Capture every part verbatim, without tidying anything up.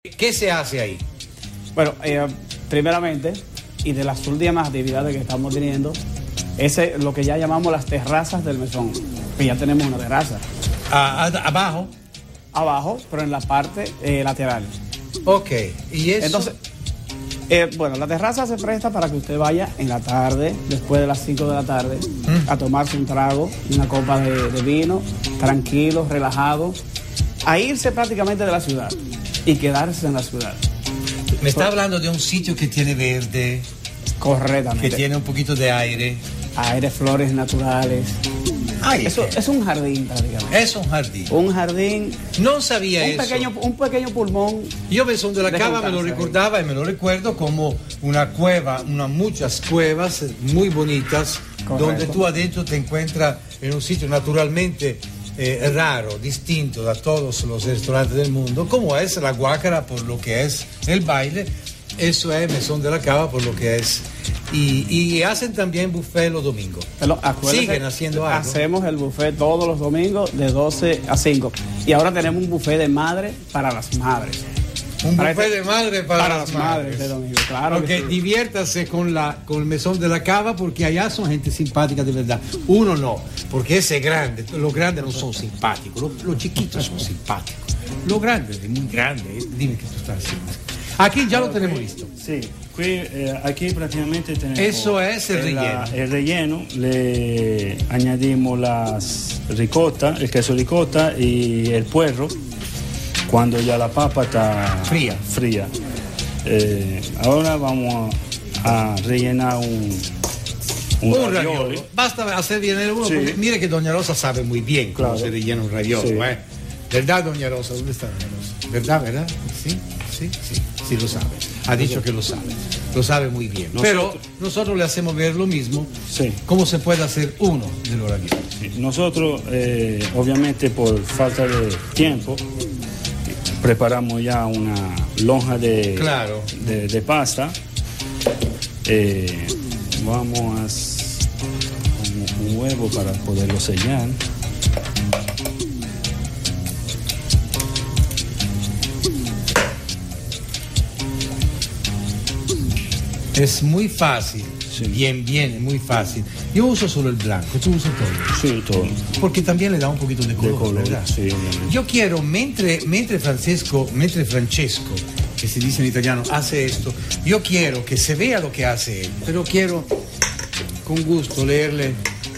¿Qué se hace ahí? Bueno, eh, primeramente, y de las últimas actividades que estamos teniendo, es lo que ya llamamos las terrazas del mesón, que ya tenemos una terraza. A, a, abajo. Abajo, pero en la parte eh, lateral. Ok, y eso. Entonces, eh, bueno, la terraza se presta para que usted vaya en la tarde, después de las cinco de la tarde, mm. a tomarse un trago, una copa de, de vino, tranquilo, relajado, a irse prácticamente de la ciudad y quedarse en la ciudad. Me está hablando de un sitio que tiene verde. Correctamente. Que tiene un poquito de aire. Aire, flores naturales. Ay, Eso es, es un jardín prácticamente. Es un jardín. Un jardín. No sabía un eso. Pequeño, un pequeño pulmón. Yo Mesón de la de Cava me lo recordaba y me lo recuerdo como una cueva, una, muchas cuevas muy bonitas. Correcto. Donde tú adentro te encuentras en un sitio naturalmente eh, raro, distinto a todos los restaurantes del mundo, como es la Guácara por lo que es el baile. Eso es Mesón de la Cava por lo que es. Y, y hacen también buffet los domingos. Pero siguen haciendo algo. Hacemos el buffet todos los domingos de doce a cinco. Y ahora tenemos un buffet de madre para las madres. Un para buffet este, de madre para, para las, las madres. madres de domingo, claro. Porque sí. Diviértase con, la, con el Mesón de la Cava, porque allá son gente simpática de verdad. Uno no, porque ese es grande. Los grandes no son simpáticos. Los, los chiquitos son simpáticos. Los grandes, es muy grande. Dime qué tú estás haciendo. Aquí ya lo tenemos listo. Sí, qui, eh, aquí prácticamente tenemos. Eso es el relleno. La, el relleno, le añadimos las ricota, el queso ricota y el puerro cuando ya la papa está fría. fría. Eh, ahora vamos a, a rellenar un, un, un ravioli. ravioli. Basta hacer bien el uno, sí. Porque mire que Doña Rosa sabe muy bien cómo claro. se rellena un ravioli. Sí. ¿Eh? ¿Verdad, Doña Rosa? ¿Dónde está Doña Rosa? ¿Verdad, verdad? Sí, sí, sí. Sí lo sabe, ha dicho que lo sabe, lo sabe muy bien. Nosotros, pero nosotros le hacemos ver lo mismo, sí. Cómo se puede hacer uno de los raviolis. Sí. Nosotros, eh, obviamente por falta de tiempo, preparamos ya una lonja de, claro. de, de pasta. Eh, vamos a un huevo para poderlo sellar. Es muy fácil, sí. bien, bien, es muy fácil. Yo uso solo el blanco, tú usas todo. Sí, todo. Porque también le da un poquito de color, de color ¿verdad? Sí, yo quiero, mentre, mentre Francesco, mentre Francesco, que se dice en italiano, hace esto, yo quiero que se vea lo que hace él, pero quiero con gusto leerle.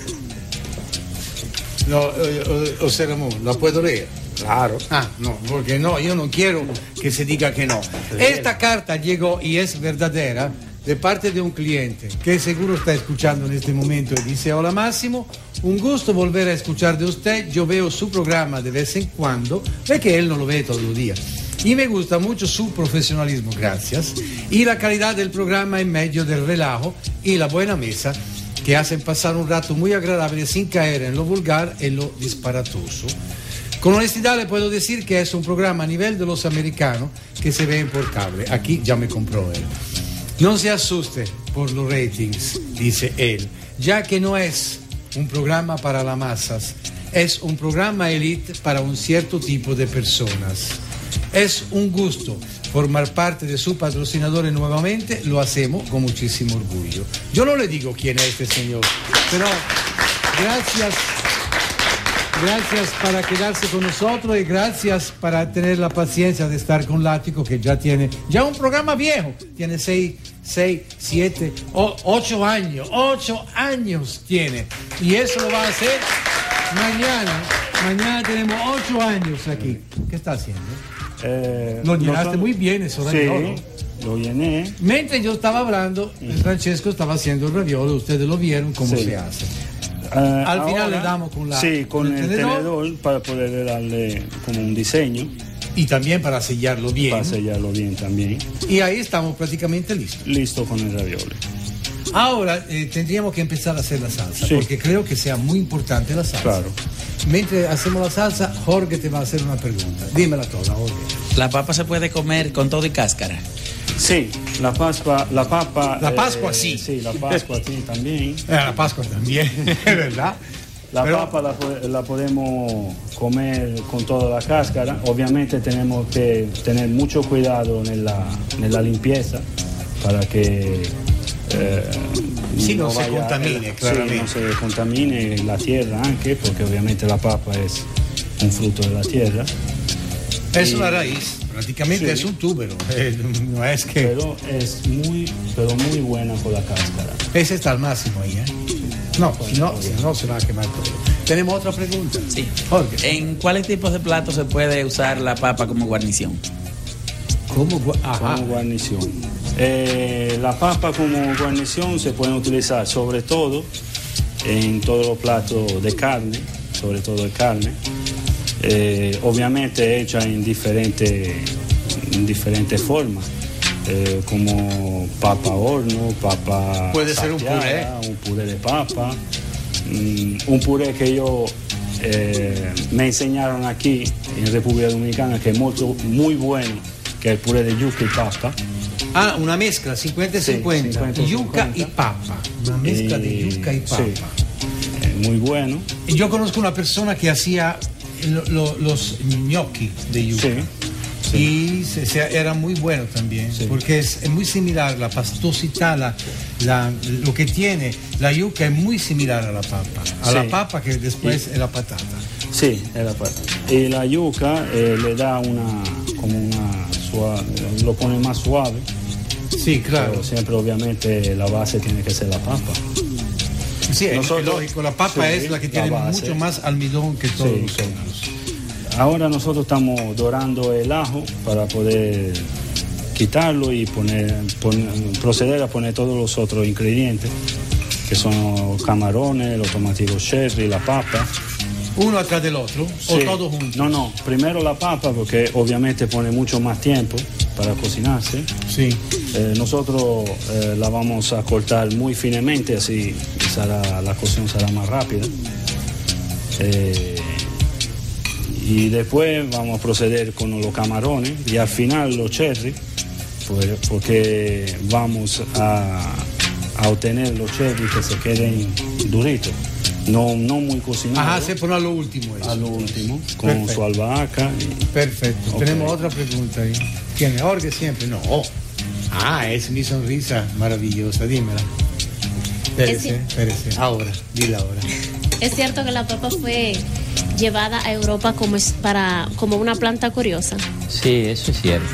No, o, o sea, ¿la puedo leer? Claro. Ah, no, porque no, yo no quiero que se diga que no. Esta carta llegó y es verdadera de parte de un cliente que seguro está escuchando en este momento y dice: hola Máximo, un gusto volver a escuchar de usted, yo veo su programa de vez en cuando, ve que él no lo ve todos los días, y me gusta mucho su profesionalismo, gracias, y la calidad del programa en medio del relajo y la buena mesa que hacen pasar un rato muy agradable sin caer en lo vulgar y lo disparatoso. Con honestidad le puedo decir que es un programa a nivel de los americanos que se ven por cable. Aquí ya me compró él. No se asuste por los ratings, dice él, ya que no es un programa para las masas, es un programa elite para un cierto tipo de personas. Es un gusto formar parte de su patrocinador y nuevamente lo hacemos con muchísimo orgullo. Yo no le digo quién es este señor, pero gracias. Gracias para quedarse con nosotros y gracias para tener la paciencia de estar con Lático, que ya tiene, ya un programa viejo, tiene seis, seis, siete, o, ocho años, ocho años tiene. Y eso lo va a hacer mañana. Mañana tenemos ocho años aquí. ¿Qué está haciendo? Eh, lo llenaste muy bien, eso raviolo. Sí, lo llené. Mientras yo estaba hablando, mm. Francesco estaba haciendo el raviolo, ustedes lo vieron cómo sí. se hace. Uh, Al final ahora, le damos con la sí, con, con el, el tenedor, tenedor para poder darle como un diseño y también para sellarlo bien. Para sellarlo bien también. Y ahí estamos prácticamente listos. Listo con el ravioli. Ahora eh, tendríamos que empezar a hacer la salsa, sí. porque creo que sea muy importante la salsa. Claro. Mientras hacemos la salsa, Jorge te va a hacer una pregunta. Dímela toda, Jorge. ¿La papa se puede comer con todo y cáscara? Sí, la pascua, la papa... La Pascua eh, sí. Sí, la Pascua sí también. La Pascua también, es verdad. La Pero- papa la, po- la podemos comer con toda la cáscara. Obviamente tenemos que tener mucho cuidado nella, nella limpieza para que eh, Sí, no se vaya- contamine, sí, claramente. no se contamine la tierra anche, porque obviamente la papa es un fruto de la tierra. Es Y- una raíz, prácticamente Sí. es un túbero. Eh, no es que. Pero es muy, pero muy buena con la cáscara. Ese está al máximo ahí, ¿eh? No, si no, si no se va a quemar todo. Tenemos otra pregunta. Sí. Jorge. ¿En cuáles tipos de platos se puede usar la papa como guarnición? ¿Cómo? gua- Ajá. Como guarnición. Eh, la papa como guarnición se puede utilizar sobre todo en todos los platos de carne, sobre todo de carne. Eh, obviamente hecha en diferentes en diferentes formas, eh, como papa horno, papa Puede ser un salteada, un puré de papa, mm, un puré que yo eh, me enseñaron aquí en República Dominicana que es muy, muy bueno, que es el puré de yuca y papa. Ah, una mezcla, cincuenta Sí, cincuenta. cincuenta Yuca cincuenta. y papa. Una mezcla de Y- yuca y papa. sí, eh, muy bueno. Y yo conozco una persona que hacía lo- lo- los gnocchi de yuca. Sí, sí. Y se- se- era muy bueno también, Sí. porque es, es muy similar, la pastosidad, la, la- lo que tiene la yuca es muy similar a la papa, a Sí. la papa que después Y- es la patata. Sí, es la papa. Y la yuca eh, le da una, como una suave, lo pone más suave. Sí, claro. Pero siempre obviamente la base tiene que ser la papa. Sí, es Nosotros- lógico, la papa sí, es la que la tiene base. mucho más almidón que todos Sí, los sí. otros. Ahora nosotros estamos dorando el ajo para poder quitarlo y poner, poner- proceder a poner todos los otros ingredientes, que son los camarones, los tomatillos cherry, la papa. Uno atrás del otro, o Sí. todos juntos. No, no, primero la papa porque obviamente pone mucho más tiempo para cocinarse. Sí. Eh, nosotros eh, la vamos a cortar muy finemente, así será- la cocción será más rápida. Eh, y después vamos a proceder con los camarones y al final los cherry, pues, porque vamos a, a obtener los cherry que se queden duritos, no, no muy cocinados. Ajá, se pone a lo último eso. A lo último, con Perfecto. su albahaca. y- Perfecto. Ok. Tenemos otra pregunta ahí. ¿Quién es? Jorge siempre. No. Ah, es mi sonrisa maravillosa. Dímela. Espérese, Es- espérese. Ahora, dila ahora. Es cierto que la papa fue llevada a Europa como, es para, como una planta curiosa. Sí, eso es cierto.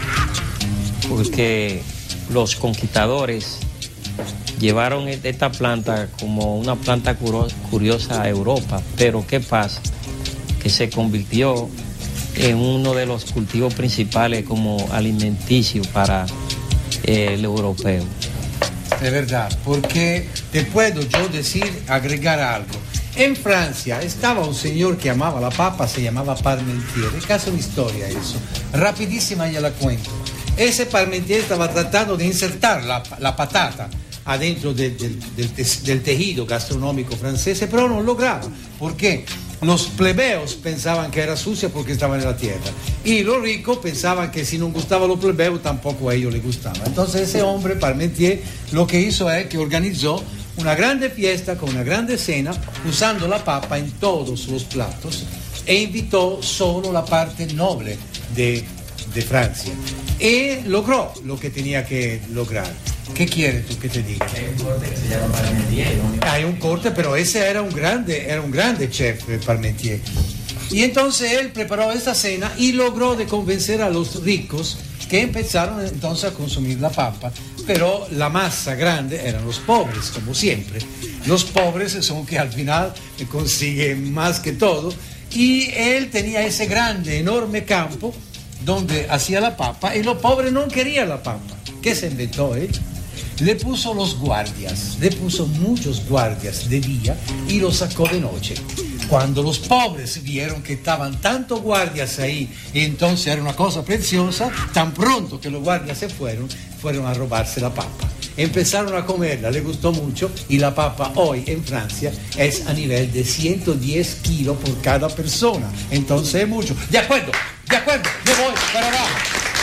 Porque los conquistadores llevaron e- esta planta como una planta curo- curiosa a Europa. Pero ¿qué pasa? Que se convirtió en uno de los cultivos principales como alimenticio para eh, el europeo. Es verdad, porque te puedo yo decir, agregar algo. En Francia estaba un señor que amaba la papa, se llamaba Parmentier. Es casi una historia eso. Rapidísima ya la cuento. Ese Parmentier estaba tratando de insertar la, la patata adentro del, del- del te- del tejido gastronómico francés, pero no lograba. ¿Por qué? Los plebeos pensaban que era sucia porque estaba en la tierra. Y los ricos pensaban que si no gustaba a los plebeos, tampoco a ellos les gustaba. Entonces ese hombre, Parmentier, lo que hizo es que organizó una grande fiesta con una grande cena, usando la papa en todos los platos, e invitó solo la parte noble de, de Francia. Y logró lo que tenía que lograr. ¿Qué quieres tú que te diga? Hay un corte que se llama Parmentier, ¿no? Hay un corte, pero ese era un grande, era un grande chef, eh, Parmentier. Y entonces él preparó esta cena y logró de convencer a los ricos que empezaron entonces a consumir la papa, pero la masa grande eran los pobres, como siempre. Los pobres son que al final consiguen más que todo. Y él tenía ese grande, enorme campo donde hacía la papa y los pobres no querían la papa. ¿Qué se inventó él? Le puso los guardias, le puso muchos guardias de día y los sacó de noche. Cuando los pobres vieron que estaban tantos guardias ahí, y entonces era una cosa preciosa, tan pronto que los guardias se fueron, fueron a robarse la papa. Empezaron a comerla, le gustó mucho y la papa hoy en Francia es a nivel de ciento diez kilos por cada persona. Entonces es mucho. De acuerdo, de acuerdo, me voy para abajo.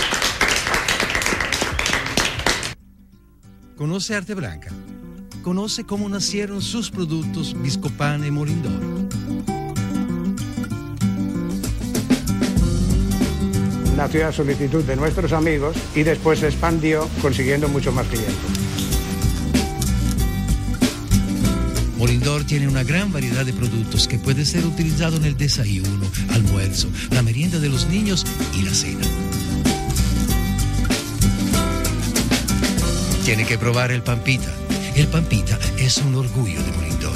Conoce Arte Branca. Conoce cómo nacieron sus productos Viscopane y Molindor. nació a solicitud de nuestros amigos y después se expandió consiguiendo mucho más clientes. Molindor tiene una gran variedad de productos que puede ser utilizado en el desayuno, almuerzo, la merienda de los niños y la cena. Tiene que probar el Pampita. El Pampita es un orgullo de Molindor.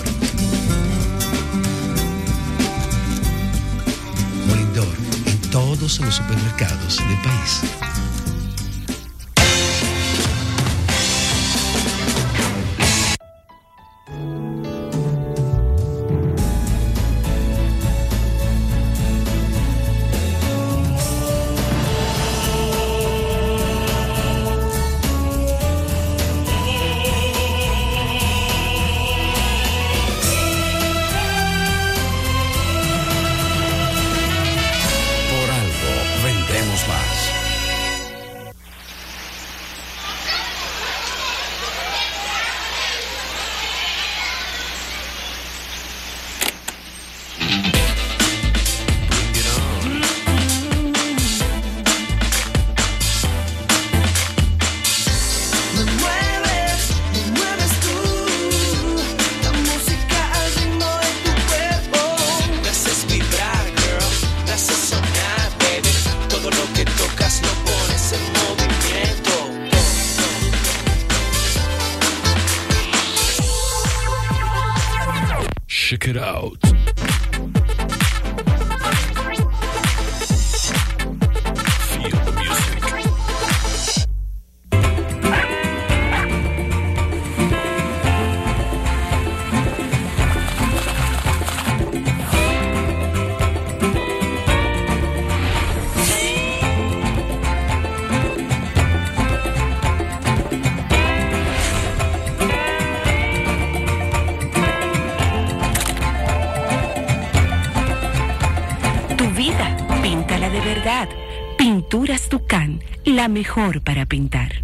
Molindor en todos los supermercados del país. Check it out. Feel the music. Pinturas Tucán, la mejor para pintar.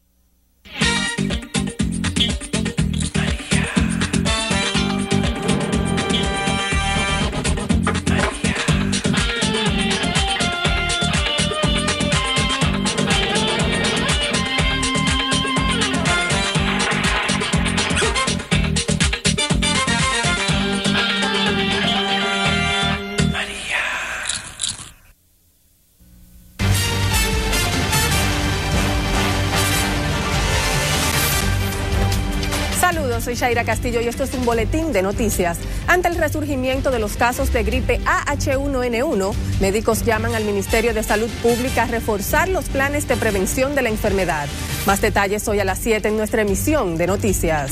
Soy Shaira Castillo y esto es un boletín de noticias. Ante el resurgimiento de los casos de gripe A H uno N uno, médicos llaman al Ministerio de Salud Pública a reforzar los planes de prevención de la enfermedad. Más detalles hoy a las siete en nuestra emisión de noticias.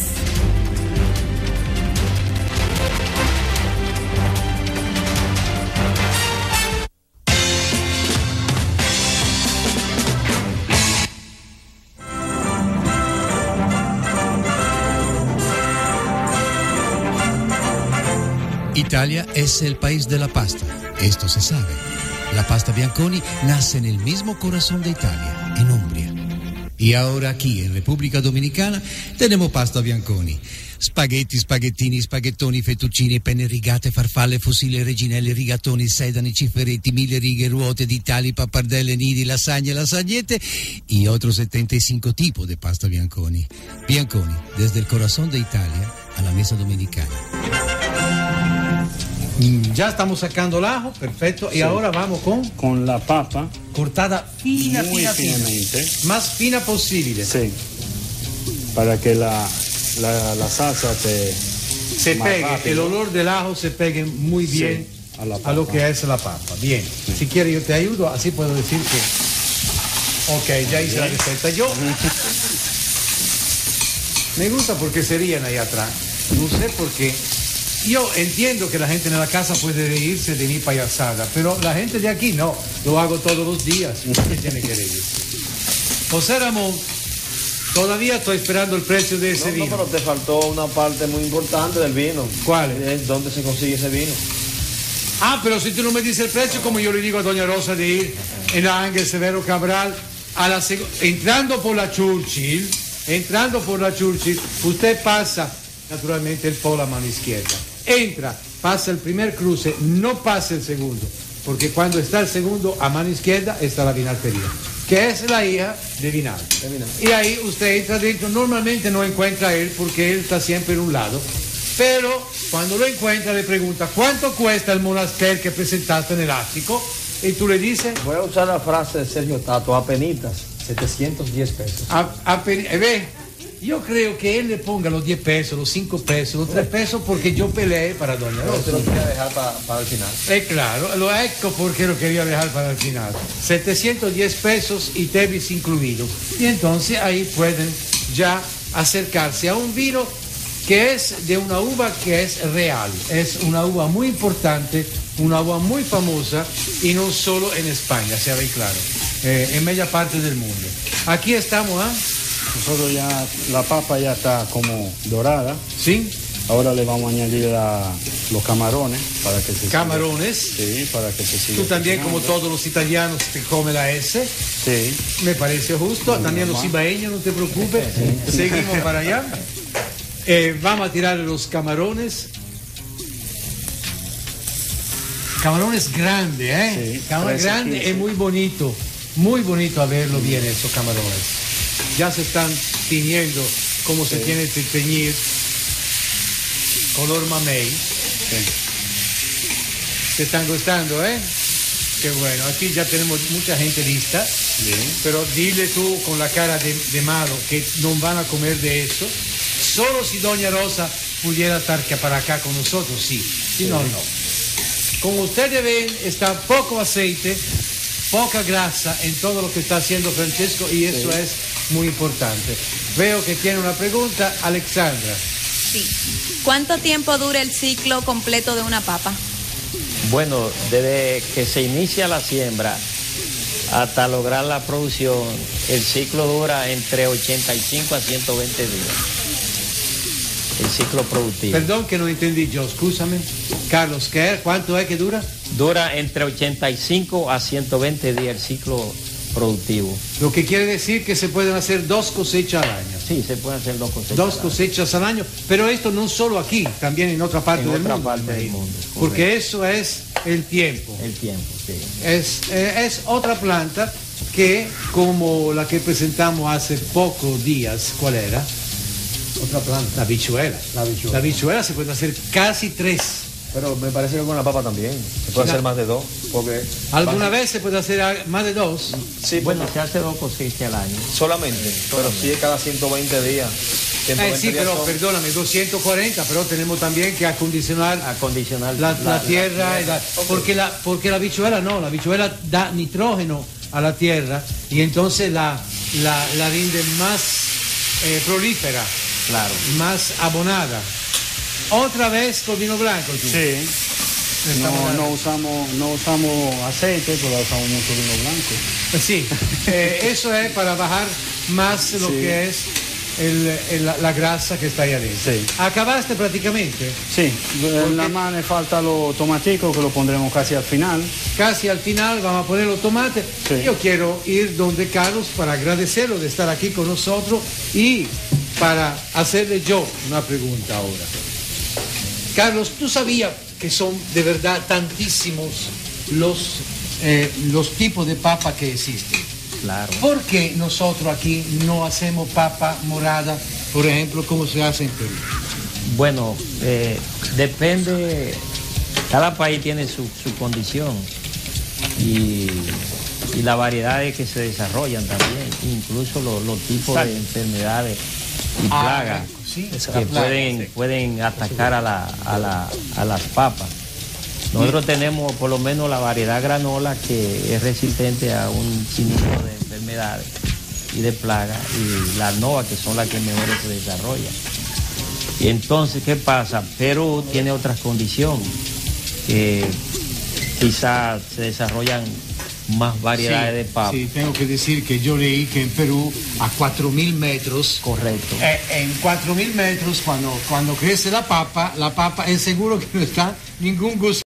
Italia es el país de la pasta, esto se sabe. La pasta Bianconi nace en el mismo corazón de Italia, en Umbria. Y ahora aquí, en República Dominicana, tenemos pasta Bianconi. Spaghetti, spaghettini, spaghettoni, fettuccine, penne rigate, farfalle, fusilli, reginelle, rigatoni, sedani, ciferetti, mille righe, ruote di tali, pappardelle, nidi, lasagne, lasagnette y otros setenta y cinco tipos de pasta Bianconi. Bianconi, desde el corazón de Italia a la mesa dominicana. Ya estamos sacando el ajo, perfecto. Y sí, ahora vamos con... Con la papa. Cortada fina, muy fina, finamente. Fina. Más fina posible. Sí. Para que la, la, la salsa te... Se pegue, rápido. El olor del ajo se pegue muy bien sí, a, la a lo que es la papa. Bien. Sí. Si quieres yo te ayudo, así puedo decir que... Ok, ya hice bien la receta. Yo... Me gusta porque se ríen ahí atrás. No sé por qué. Yo entiendo que la gente en la casa puede reírse de mi payasada, pero la gente de aquí no. Lo hago todos los días. ¿Qué tiene que reírse? José Ramón, todavía estoy esperando el precio de ese no, vino. No, pero te faltó una parte muy importante del vino. ¿Cuál? Es ¿Dónde se consigue ese vino? Ah, pero si tú no me dices el precio, como yo le digo a doña Rosa de ir en la Ángel Severo Cabral, a la seg- entrando por la Churchill, entrando por la Churchill, usted pasa, naturalmente, el polo a mano izquierda. Entra, pasa el primer cruce, no pasa el segundo. porque cuando está el segundo, a mano izquierda está la vinagrería, que es la hija de Vinal. Y ahí usted entra dentro, normalmente no encuentra a él porque él está siempre en un lado, pero cuando lo encuentra le pregunta, ¿cuánto cuesta el monasterio que presentaste en el ático? Y tú le dices... Voy a usar la frase de Sergio Tato, apenitas, setecientos diez pesos. A, a, ve, yo creo que él le ponga los diez pesos, los cinco pesos, los tres pesos, porque yo peleé para Doña Rosa. Usted lo quería dejar para, para el final. Eh, claro, lo ecco porque lo quería dejar para el final. setecientos diez pesos y Tevis incluido. Y entonces ahí pueden ya acercarse a un vino que es de una uva que es real. Es una uva muy importante, una uva muy famosa y no solo en España, sea bien claro, eh, en media parte del mundo. Aquí estamos, ¿ah? ¿eh? Nosotros ya, la papa ya está como dorada. Sí. Ahora le vamos a añadir la, los camarones para que se Camarones. Siga, sí, para que se siga. Tú también, cocinando. como todos los italianos, te come la S. Sí. Me parece justo. Muy también normal. Los ibaeños, no te preocupes. Sí. Seguimos para allá. Eh, vamos a tirar los camarones. Camarones grandes, ¿eh? Sí, camarones grandes, es muy bonito. Muy bonito a verlo bien, esos camarones. Ya se están tiñendo como sí. se tiene que teñir, color mamey. Sí. Se están gustando, ¿eh? Qué bueno, aquí ya tenemos mucha gente lista. Bien. Pero dile tú con la cara de, de malo que no van a comer de eso. Solo si Doña Rosa pudiera estar para acá con nosotros, sí. Si sí. no, no. Como ustedes ven, está poco aceite, poca grasa en todo lo que está haciendo Francesco y eso sí. es muy importante. Veo que tiene una pregunta, Alexandra. Sí. ¿Cuánto tiempo dura el ciclo completo de una papa? Bueno, desde que se inicia la siembra hasta lograr la producción, el ciclo dura entre ochenta y cinco a ciento veinte días. El ciclo productivo. Perdón que no entendí yo, escúchame. Carlos, ¿qué? ¿Cuánto es que dura? Dura entre ochenta y cinco a ciento veinte días el ciclo productivo. Lo que quiere decir que se pueden hacer dos cosechas al año. Sí, se pueden hacer dos cosechas. Dos cosechas al año, pero esto no solo aquí, también en otra parte, en del, otra mundo, parte del mundo. Porque correcto. Eso es el tiempo. El tiempo, sí. Es, es otra planta que, como la que presentamos hace pocos días, ¿cuál era? Otra planta. La bichuela. La bichuela. La bichuela se puede hacer casi tres. Pero me parece que con la papa también. Se puede sí, hacer más de dos. Porque ¿alguna vez se puede hacer más de dos? Sí, bueno, se hace dos cosechas al año. Solamente. Pero sí es cada ciento veinte días. ciento veinte eh, sí, días pero son... perdóname, doscientos cuarenta, pero tenemos también que acondicionar, acondicionar la, la, la tierra. la tierra. La, okay. porque, la, porque la bichuela no, la bichuela da nitrógeno a la tierra y entonces la, la, la rinde más eh, prolífera. Claro. Más abonada. Otra vez con vino blanco, ¿tú? Sí. No, no usamos no usamos aceite, pero usamos mucho vino blanco. Sí. Eh, eso es para bajar más lo sí. que es el, el, la, la grasa que está ahí adentro. Sí. ¿Acabaste prácticamente? Sí. Nada más me falta los tomaticos que lo pondremos casi al final. Casi al final vamos a poner los tomates. Sí. Yo quiero ir donde Carlos para agradecerlo de estar aquí con nosotros y para hacerle yo una pregunta ahora. Carlos, ¿tú sabías que son de verdad tantísimos los, eh, los tipos de papa que existen? Claro. ¿Por qué nosotros aquí no hacemos papa morada, por ejemplo, como se hace en Perú? Bueno, eh, depende, cada país tiene su, su condición y, y las variedades que se desarrollan también, incluso los, los tipos de enfermedades y plagas ah, sí, que plaga, pueden, sí. pueden atacar a, la, a, la, a las papas. Nosotros sí. tenemos por lo menos la variedad granola que es resistente a un sinnúmero de enfermedades y de plagas, y la nova que son las que mejor se desarrollan. Y entonces, ¿qué pasa? Perú tiene otras condiciones, que quizás se desarrollan más variedades sí, de papa. Sí, tengo que decir que yo leí que en Perú a cuatro mil metros. Correcto. Eh, en cuatro mil metros, cuando, cuando crece la papa, la papa es seguro que no está ningún gusto.